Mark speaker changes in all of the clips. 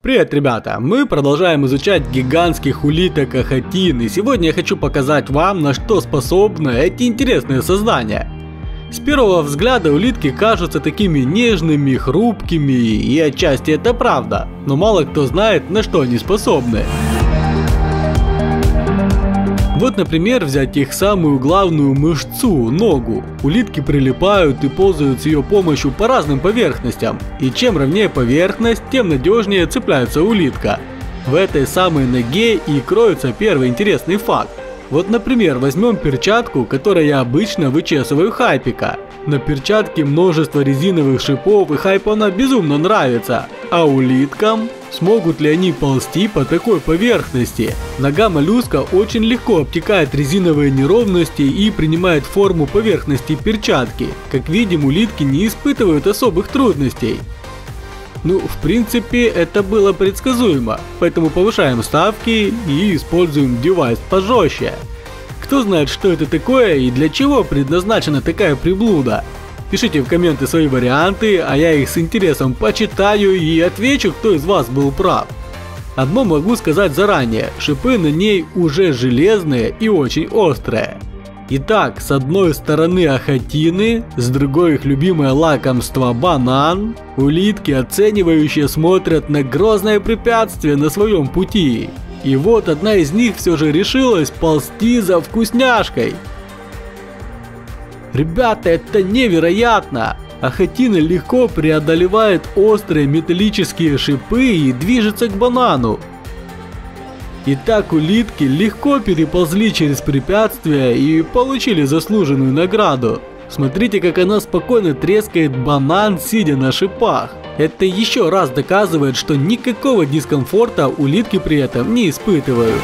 Speaker 1: Привет, ребята! Мы продолжаем изучать гигантских улиток ахатин, и сегодня я хочу показать вам, на что способны эти интересные создания. С первого взгляда улитки кажутся такими нежными, хрупкими, и отчасти это правда, но мало кто знает, на что они способны. Вот, например, взять их самую главную мышцу – ногу. Улитки прилипают и ползают с ее помощью по разным поверхностям. И чем ровнее поверхность, тем надежнее цепляется улитка. В этой самой ноге и кроется первый интересный факт. Вот, например, возьмем перчатку, которой я обычно вычесываю Хайпика. На перчатке множество резиновых шипов, и Хайпу она безумно нравится. А улиткам? Смогут ли они ползти по такой поверхности? Нога моллюска очень легко обтекает резиновые неровности и принимает форму поверхности перчатки. Как видим, улитки не испытывают особых трудностей. Ну, в принципе, это было предсказуемо, поэтому повышаем ставки и используем девайс пожестче. Кто знает, что это такое и для чего предназначена такая приблуда? Пишите в комменты свои варианты, а я их с интересом почитаю и отвечу, кто из вас был прав. Одно могу сказать заранее, шипы на ней уже железные и очень острые. Итак, с одной стороны ахатины, с другой их любимое лакомство банан. Улитки, оценивающие, смотрят на грозное препятствие на своем пути. И вот одна из них все же решилась ползти за вкусняшкой. Ребята, это невероятно! Ахатина легко преодолевает острые металлические шипы и движется к банану. Итак, улитки легко переползли через препятствия и получили заслуженную награду. Смотрите, как она спокойно трескает банан, сидя на шипах. Это еще раз доказывает, что никакого дискомфорта улитки при этом не испытывают.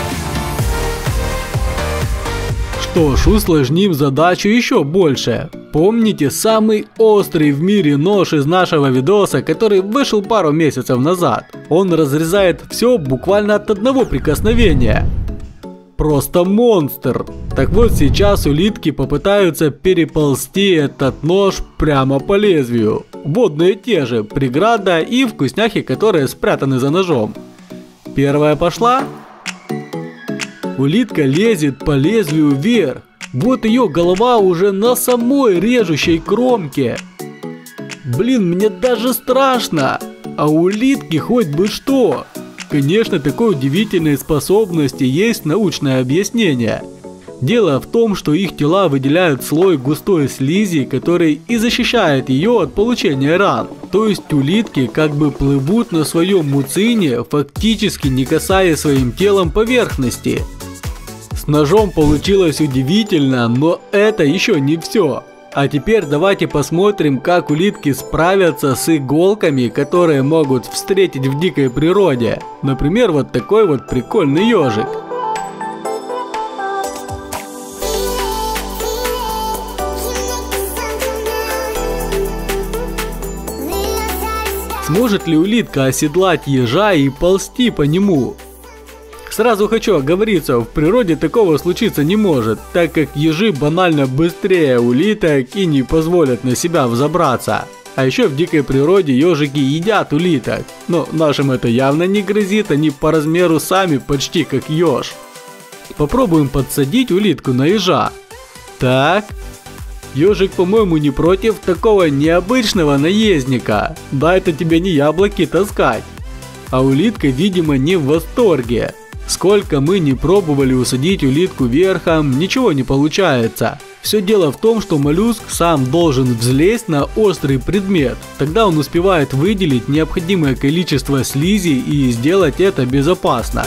Speaker 1: Что ж, усложним задачу еще больше. Помните самый острый в мире нож из нашего видоса, который вышел пару месяцев назад? Он разрезает все буквально от одного прикосновения. Просто монстр. Так вот, сейчас улитки попытаются переползти этот нож прямо по лезвию. Водные те же, преграда и вкусняхи, которые спрятаны за ножом. Первая пошла. Улитка лезет по лезвию вверх. Вот ее голова уже на самой режущей кромке. Блин, мне даже страшно. А у улитки хоть бы что. Конечно, такой удивительной способности есть научное объяснение. Дело в том, что их тела выделяют слой густой слизи, который и защищает ее от получения ран. То есть улитки как бы плывут на своем муцине, фактически не касаясь своим телом поверхности. С ножом получилось удивительно, но это еще не все. А теперь давайте посмотрим, как улитки справятся с иголками, которые могут встретить в дикой природе. Например, вот такой вот прикольный ежик. Сможет ли улитка оседлать ежа и ползти по нему? Сразу хочу оговориться, в природе такого случиться не может, так как ежи банально быстрее улиток и не позволят на себя взобраться. А еще в дикой природе ежики едят улиток, но нашим это явно не грозит, они по размеру сами почти как еж. Попробуем подсадить улитку на ежа. Так. Ежик, по-моему, не против такого необычного наездника. Да, это тебе не яблоки таскать. А улитка, видимо, не в восторге. Сколько мы не пробовали усадить улитку верхом, ничего не получается. Все дело в том, что моллюск сам должен взлезть на острый предмет. Тогда он успевает выделить необходимое количество слизи и сделать это безопасно.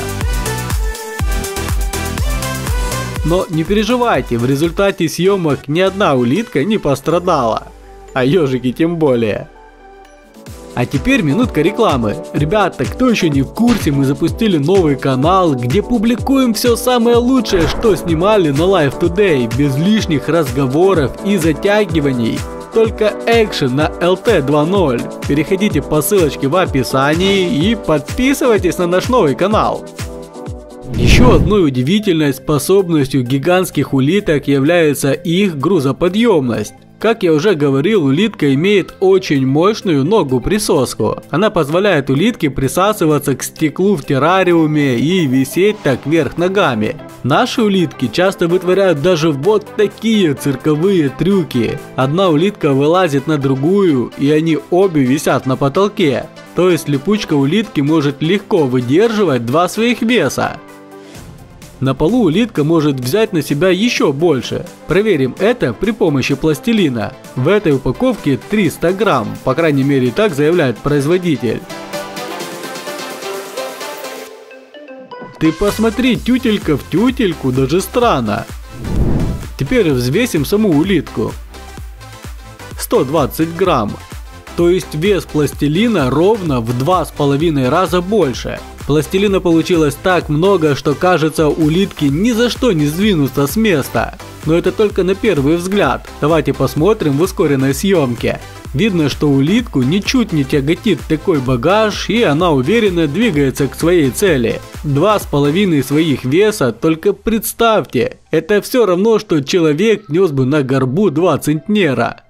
Speaker 1: Но не переживайте, в результате съемок ни одна улитка не пострадала. А ежики тем более. А теперь минутка рекламы. Ребята, кто еще не в курсе, мы запустили новый канал, где публикуем все самое лучшее, что снимали на Live Today, без лишних разговоров и затягиваний. Только экшен на LT 2.0. Переходите по ссылочке в описании и подписывайтесь на наш новый канал. Еще одной удивительной способностью гигантских улиток является их грузоподъемность. Как я уже говорил, улитка имеет очень мощную ногу-присоску. Она позволяет улитке присасываться к стеклу в террариуме и висеть так вверх ногами. Наши улитки часто вытворяют даже вот такие цирковые трюки. Одна улитка вылазит на другую, и они обе висят на потолке. То есть липучка улитки может легко выдерживать 2 своих веса. На полу улитка может взять на себя еще больше. Проверим это при помощи пластилина. В этой упаковке 300 грамм, по крайней мере так заявляет производитель. Ты посмотри, тютелька в тютельку, даже странно. Теперь взвесим саму улитку. 120 грамм. То есть вес пластилина ровно в 2,5 раза больше. Пластилина получилось так много, что кажется, улитки ни за что не сдвинутся с места. Но это только на первый взгляд. Давайте посмотрим в ускоренной съемке. Видно, что улитку ничуть не тяготит такой багаж, и она уверенно двигается к своей цели. 2,5 своих веса, только представьте, это все равно, что человек нес бы на горбу 2 центнера.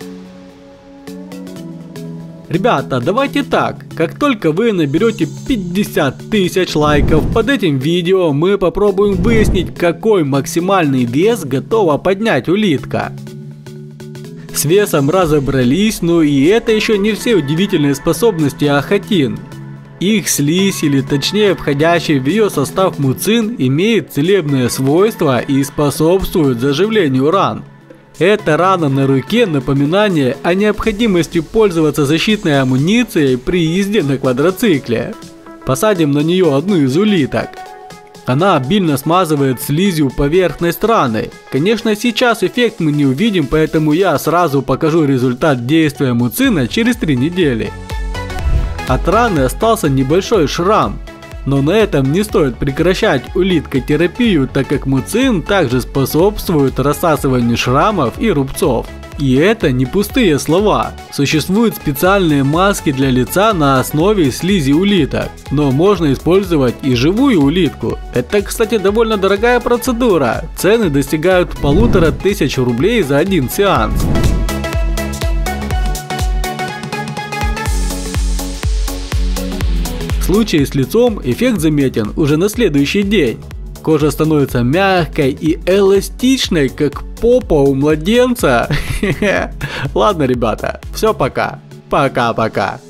Speaker 1: Ребята, давайте так, как только вы наберете 50 тысяч лайков под этим видео, мы попробуем выяснить, какой максимальный вес готова поднять улитка. С весом разобрались, но и это еще не все удивительные способности ахатин. Их слизь, или точнее входящий в ее состав муцин, имеет целебное свойство и способствует заживлению ран. Эта рана на руке – напоминание о необходимости пользоваться защитной амуницией при езде на квадроцикле. Посадим на нее одну из улиток. Она обильно смазывает слизью поверхность раны. Конечно, сейчас эффект мы не увидим, поэтому я сразу покажу результат действия муцина через 3 недели. От раны остался небольшой шрам. Но на этом не стоит прекращать улиткотерапию, так как муцин также способствует рассасыванию шрамов и рубцов. И это не пустые слова. Существуют специальные маски для лица на основе слизи улиток. Но можно использовать и живую улитку. Это, кстати, довольно дорогая процедура. Цены достигают 1500 рублей за один сеанс. В случае с лицом эффект заметен уже на следующий день. Кожа становится мягкой и эластичной, как попа у младенца. Ладно, ребята, все, пока. Пока-пока.